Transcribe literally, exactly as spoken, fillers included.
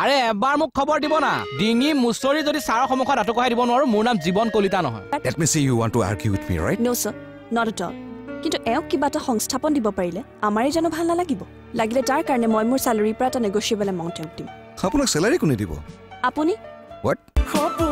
আৰে এবাৰ মোক খবৰ দিব না ডিঙি মুছৰি যদি ছাৰৰ সন্মুখত আঁতকৰাই দিব নোৱাৰো মোৰ নাম জীৱন কলিতা নহয় Let me see you want to argue with me, right? No sir, not at all. কিন্তু এও কিবা এটা সংস্থাপন দিব পাৰিলে আমাৰে জানো ভাল নালাগিব লাগিলে তাৰ কাৰণে মই মোৰ স্যালাৰিৰ পৰা এটা নেগোশিয়েবল এমাউন্ট দিম আপোনাক স্যালাৰি কোনে দিব আপুনি What?